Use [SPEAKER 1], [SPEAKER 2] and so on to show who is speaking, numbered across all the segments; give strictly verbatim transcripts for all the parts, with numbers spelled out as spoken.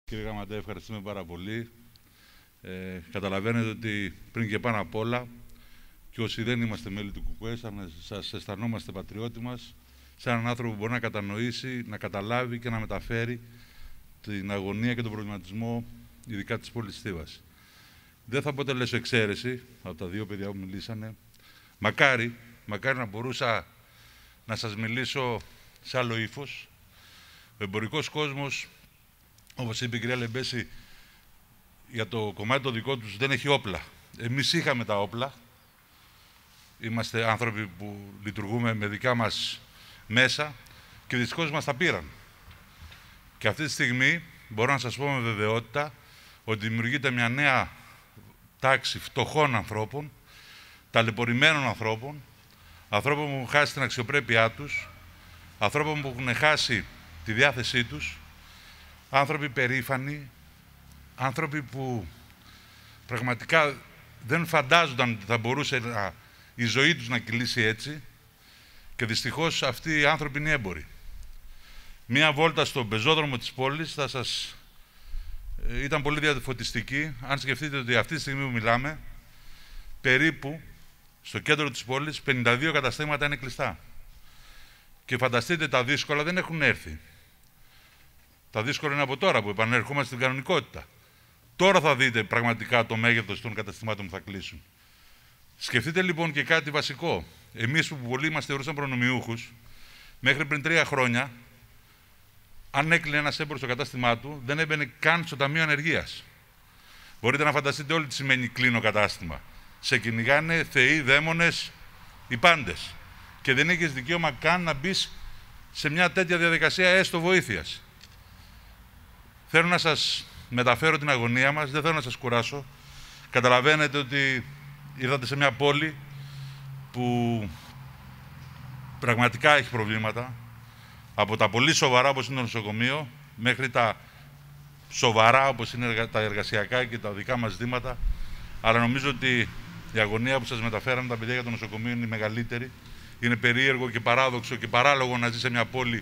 [SPEAKER 1] Κύριε Γραμματέα, ευχαριστούμε πάρα πολύ. Ε, καταλαβαίνετε ότι πριν και πάνω απ' όλα, και όσοι δεν είμαστε μέλη του ΚΚΕ, σας αισθανόμαστε πατριώτη μας, σε έναν άνθρωπο που μπορεί να κατανοήσει, να καταλάβει και να μεταφέρει την αγωνία και τον προβληματισμό, ειδικά της πόλης Θήβας. Δεν θα αποτελέσω εξαίρεση από τα δύο παιδιά που μιλήσανε. Μακάρι, μακάρι να μπορούσα να σας μιλήσω σε άλλο ύφος. Ο εμπορικός κόσμος, όπως είπε η κυρία Λεμπέση, για το κομμάτι το δικό τους δεν έχει όπλα. Εμείς είχαμε τα όπλα. Είμαστε άνθρωποι που λειτουργούμε με δικά μας μέσα και δυστυχώς μας τα πήραν. Και αυτή τη στιγμή μπορώ να σας πω με βεβαιότητα ότι δημιουργείται μια νέα τάξη φτωχών ανθρώπων, ταλαιπωρημένων ανθρώπων, ανθρώπων που έχουν χάσει την αξιοπρέπειά τους, ανθρώπων που έχουν χάσει τη διάθεσή τους, άνθρωποι περήφανοι, άνθρωποι που πραγματικά δεν φαντάζονταν ότι θα μπορούσε να, η ζωή τους να κυλήσει έτσι και δυστυχώς αυτοί οι άνθρωποι είναι έμποροι. Μία βόλτα στον πεζόδρομο της πόλης θα σας ε, ήταν πολύ διαφωτιστική, αν σκεφτείτε ότι αυτή τη στιγμή που μιλάμε, περίπου στο κέντρο της πόλης πενήντα δύο καταστήματα είναι κλειστά. Και φανταστείτε, τα δύσκολα δεν έχουν έρθει. Τα δύσκολα είναι από τώρα που επανερχόμαστε στην κανονικότητα. Τώρα θα δείτε πραγματικά το μέγεθος των καταστημάτων που θα κλείσουν. Σκεφτείτε λοιπόν και κάτι βασικό. Εμείς που πολλοί μας θεωρούσαν προνομιούχους, μέχρι πριν τρία χρόνια, αν έκλεινε ένας έμπορος στο κατάστημά του, δεν έμπαινε καν στο Ταμείο Ανεργίας. Μπορείτε να φανταστείτε όλη τι σημαίνει κλείνω κατάστημα. Σε κυνηγάνε θεοί, δαίμονες, οι πάντες. Και δεν έχεις δικαίωμα καν να μπεις σε μια τέτοια διαδικασία έστω βοήθειας. Θέλω να σας μεταφέρω την αγωνία μας, δεν θέλω να σας κουράσω. Καταλαβαίνετε ότι ήρθατε σε μια πόλη που πραγματικά έχει προβλήματα. Από τα πολύ σοβαρά όπως είναι το νοσοκομείο, μέχρι τα σοβαρά όπως είναι τα εργασιακά και τα δικά μας ζητήματα. Αλλά νομίζω ότι η αγωνία που σας μεταφέραμε τα παιδιά για το νοσοκομείο είναι η μεγαλύτερη. Είναι περίεργο και παράδοξο και παράλογο να ζει σε μια πόλη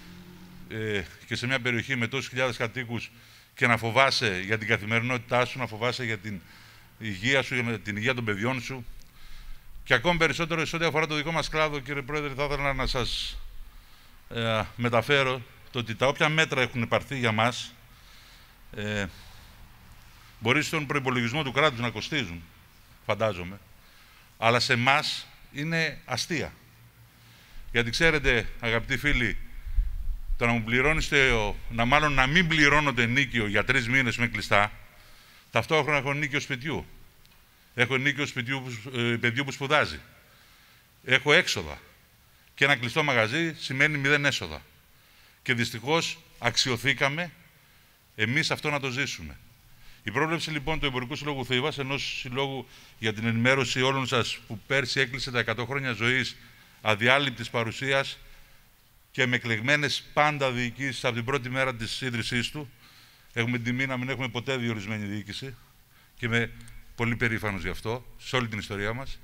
[SPEAKER 1] ε, και σε μια περιοχή με τόσους χιλιάδες κατοίκους και να φοβάσαι για την καθημερινότητά σου, να φοβάσαι για την υγεία σου, για την υγεία των παιδιών σου. Και ακόμη περισσότερο σε ό,τι αφορά το δικό μας κλάδο, κύριε Πρόεδρε, θα ήθελα να σας ε, μεταφέρω το ότι τα όποια μέτρα έχουν πάρθει για μας ε, μπορεί στον προϋπολογισμό του κράτους να κοστίζουν, φαντάζομαι, αλλά σε εμάς είναι αστεία. Γιατί ξέρετε, αγαπητοί φίλοι, το να μου πληρώνεστε, να μάλλον να μην πληρώνονται ενίκιο για τρεις μήνες με κλειστά, ταυτόχρονα έχω ενίκιο σπιτιού. Έχω ενίκιο σπιτιού, ε, παιδιού που σπουδάζει. Έχω έξοδα. Και ένα κλειστό μαγαζί σημαίνει μηδέν έσοδα. Και δυστυχώς αξιωθήκαμε εμείς αυτό να το ζήσουμε. Η πρόβλεψη λοιπόν του Εμπορικού Συλλόγου Θήβας, ενός συλλόγου για την ενημέρωση όλων σας που πέρσι έκλεισε τα εκατό χρόνια ζωής αδιάλειπτης παρουσίας και με εκλεγμένες πάντα διοικήσεις από την πρώτη μέρα της ίδρυσής του. Έχουμε την τιμή να μην έχουμε ποτέ διορισμένη διοίκηση και είμαι πολύ περήφανος γι' αυτό, σε όλη την ιστορία μας.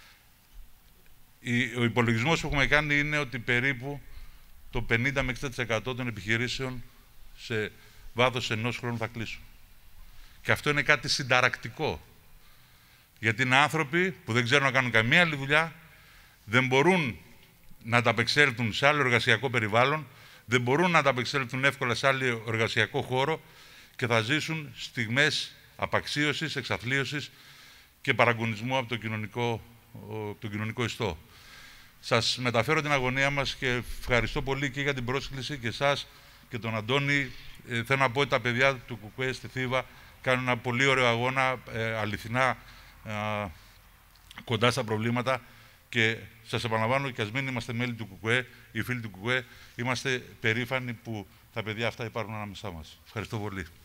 [SPEAKER 1] Ο υπολογισμός που έχουμε κάνει είναι ότι περίπου το πενήντα με εξήντα τοις εκατό των επιχειρήσεων σε βάθος ενός χρόνου θα κλείσουν. Και αυτό είναι κάτι συνταρακτικό. Γιατί είναι άνθρωποι που δεν ξέρουν να κάνουν καμία άλλη δουλειά, δεν μπορούν να ανταπεξέλθουν σε άλλο εργασιακό περιβάλλον, δεν μπορούν να ανταπεξέλθουν εύκολα σε άλλο εργασιακό χώρο και θα ζήσουν στιγμές απαξίωσης, εξαθλίωσης και παραγωνισμού από το κοινωνικό, από το κοινωνικό ιστό. Σας μεταφέρω την αγωνία μας και ευχαριστώ πολύ και για την πρόσκληση και εσάς και τον Αντώνη. Ε, θέλω να πω ότι τα παιδιά του ΚΚΕ στη Θήβα κάνουν ένα πολύ ωραίο αγώνα, ε, αληθινά ε, κοντά στα προβλήματα και σας επαναλαμβάνω και ας μην είμαστε μέλη του ΚΚΕ, οι φίλοι του ΚΚΕ, είμαστε περήφανοι που τα παιδιά αυτά υπάρχουν ανάμεσά μας. Ευχαριστώ πολύ.